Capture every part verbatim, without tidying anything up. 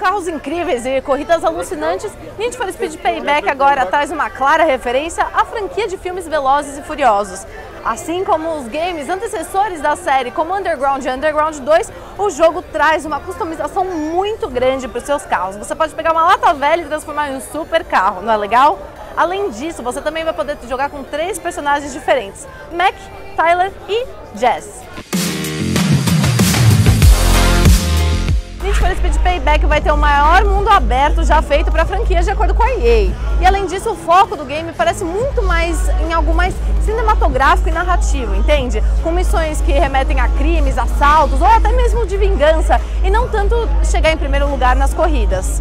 carros incríveis e corridas alucinantes, Need for Speed Payback agora traz uma clara referência à franquia de filmes Velozes e Furiosos. Assim como os games antecessores da série, como Underground e Underground dois, o jogo traz uma customização muito grande para os seus carros. Você pode pegar uma lata velha e transformar em um super carro, não é legal? Além disso, você também vai poder jogar com três personagens diferentes, Mac, Tyler e Jazz. Need for Speed Payback vai ter o maior mundo aberto já feito para a franquia, de acordo com a E A. E além disso, o foco do game parece muito mais em algo mais cinematográfico e narrativo, entende? Com missões que remetem a crimes, assaltos ou até mesmo de vingança, e não tanto chegar em primeiro lugar nas corridas.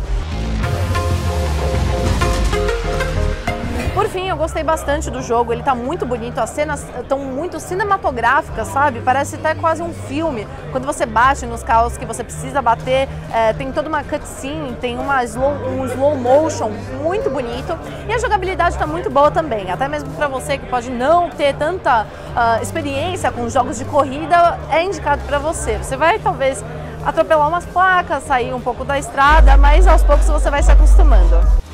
Por fim, eu gostei bastante do jogo, ele tá muito bonito, as cenas estão muito cinematográficas, sabe? Parece até quase um filme. Quando você bate nos carros que você precisa bater, é, tem toda uma cutscene, tem uma slow, um slow motion muito bonito. E a jogabilidade está muito boa também, até mesmo para você que pode não ter tanta uh, experiência com jogos de corrida, é indicado para você. Você vai talvez atropelar umas placas, sair um pouco da estrada, mas aos poucos você vai se acostumando.